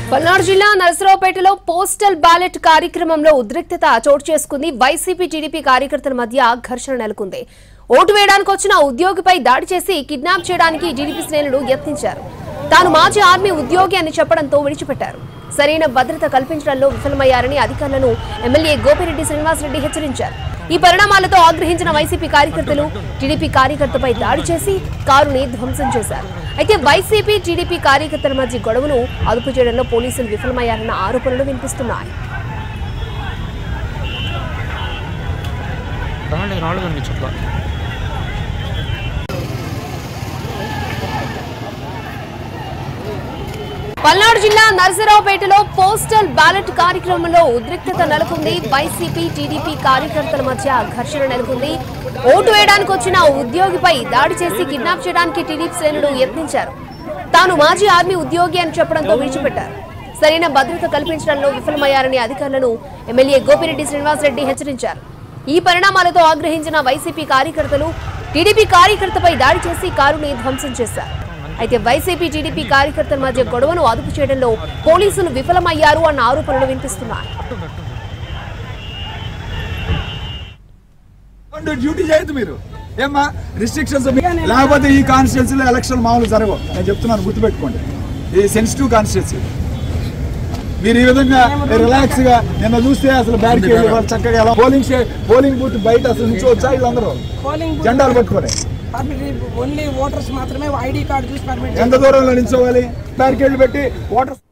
పల్నాడు జిల్లా నరసరావుపేటలో postal ballot కార్యక్రమంలో ఉద్రిక్తత చోటు చేసుకుంది. వైసీపీ టీడీపీ కార్యకర్తల మధ్య ఘర్షణ నెలకొంది. ఓటు వేయడానికి వచ్చిన ఉద్యోగిపై దాడి చేసి కిడ్నాప్ చేయడానికి టీడీపీ శ్రేణులు యత్నించారు. తాను మాజీ ఆర్మీ ఉద్యోగి అని చెప్పడంతో విడిచిపెట్టారు. సరైన భద్రత కల్పించడంలో విఫలమయ్యారని అధికారులను ఎమ్మెల్యే గోపిరెడ్డి శ్రీనివాసరెడ్డి హెచ్చరించారు. ఈ పరిణామాలతో ఆగ్రహించిన వైసీపీ కార్యకర్తలు టీడీపీ కార్యకర్తపై దాడి చేసి కారుని ధ్వంసం చేశారు. అయితే వైసీపీ టీడీపీ కార్యకర్తల మధ్య గొడవను అదుపు చేయడంలో పోలీసులు విఫలమయ్యారన్న ఆరోపణలు వినిపిస్తున్నాయి. పల్నాడు జిల్లా నరసరావుపేటలో పోస్టల్ బ్యాలెట్ కార్యక్రమంలో ఉద్రిక్తత నెలకొంది. వైసీపీ టీడీపీ కార్యకర్తల మధ్య ఘర్షణ నెలకొంది. ఓటు వేయడానికి వచ్చిన ఉద్యోగిపై దాడి చేసి కిడ్నాప్ చేయడానికి టీడీపీ శ్రేణులు యత్నించారు. తాను మాజీ ఆర్మీ ఉద్యోగి అని చెప్పడంతో విడిచిపెట్టారు. సరైన భద్రత కల్పించడంలో విఫలమయ్యారని అధికారులను ఎమ్మెల్యే గోపిరెడ్డి శ్రీనివాసరెడ్డి హెచ్చరించారు. ఈ పరిణామాలతో ఆగ్రహించిన వైసీపీ కార్యకర్తలు టీడీపీ కార్యకర్తపై దాడి చేసి కారుని ధ్వంసం చేశారు. అయితే వైసీపీ టీడీపీ కార్యకర్తల మధ్య గొడవను అదుపు చేయడంలో పోలీసులు విఫలమయ్యారు అన్న ఆరోపణలు వినిపిస్తున్నాయి. డ్యూటీ చేయదు మీరు ఏమ్మా రిస్ట్రిక్షన్స్ లేకపోతే ఈ కాన్స్టిట్యున్సీలో ఎలక్షన్ మామూలు జరగవు. నేను చెప్తున్నాను, గుర్తుపెట్టుకోండి. ఈ సెన్సిటివ్ కాన్స్టిట్యున్సీ మీరు ఈ విధంగా రిలాక్స్ గా నిన్న చూస్తే అసలు బ్యారికేడ్ చక్కగా పోలింగ్ బూత్ బయట అసలు నుంచోవచ్చా? వీళ్ళందరూ జెండాలు పట్టుకోలే ఓన్లీ ఓటర్స్ మాత్రమే ఐడి కార్డు చూసి పర్మిట్. ఎంత దూరంలో నిల్చోవాలి? బ్యారికేడ్లు పెట్టి ఓటర్స్